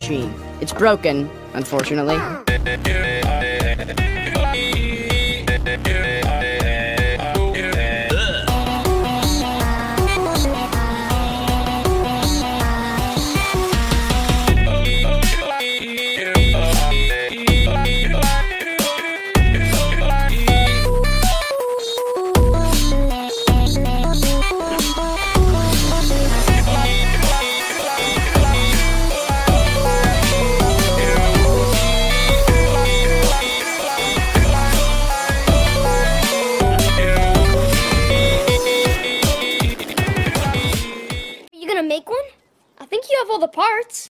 machine. It's broken, unfortunately. Make one? I think you have all the parts.